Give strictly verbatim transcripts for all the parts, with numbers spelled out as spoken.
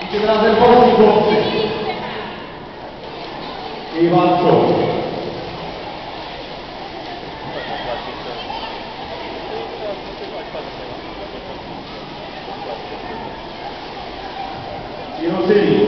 Tym razem polski chłopcy. I walczą. I ruszyli.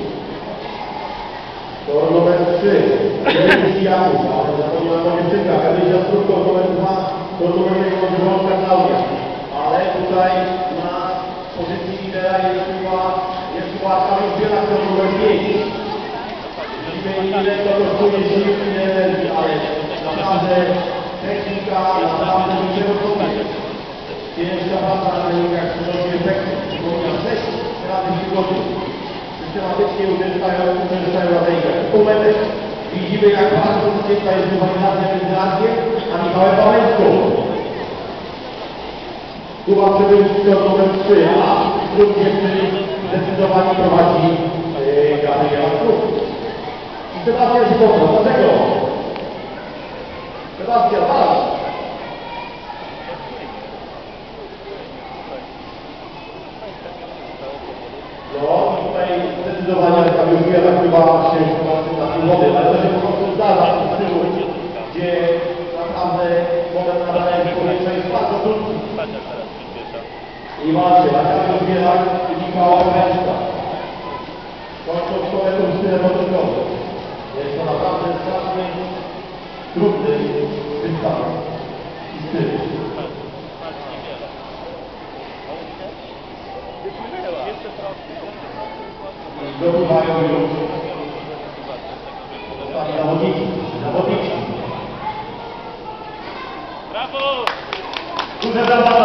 To numer trzy. Jakub, ale zapomniałem o dziewczynkach. Elysia Strutko, numer dwa. To numer jeden Wąska Klaudia. Ale tutaj na pozycji lidera jest chyba jest chyba Kamil Bielak, to numer pięć. Widzimy, ile to kosztuje sił i energii, ale naprawdę technika, naprawdę wyśrodkowanie. Ciężka praca na treningach przynosi efekty. Przypomina sześć razy w tygodniu. Systematycznie uczęszczają, uczęszczają na treningach. Półmetek. Widzimy, jak bardzo ciężka jest rywalizacja między Arkiem a Michałem Pałęcką. Kuba Przewodniczący od numer trzy, a wśród dziewczyny zdecydowanie prowadzi yy, Gabriela Kruk. I Sebastian Zipowna, dlaczego? Sebastian, walcz! No, tutaj zdecydowanie Gabriela tak chyba się na tym wody, ale to się po prostu zdarza w tym stylu, gdzie naprawdę moment nadania powietrza jest bardzo krótki. I macie, a Kamil Bielak i Michała Pałęcka. Kończą szkołę turystyczną motorkową. Jest to naprawdę strasznie trudny wystaw i styl. I zdobywają już ostatni zawodnicy. Zawodnicy. Brawo! Duże brawa!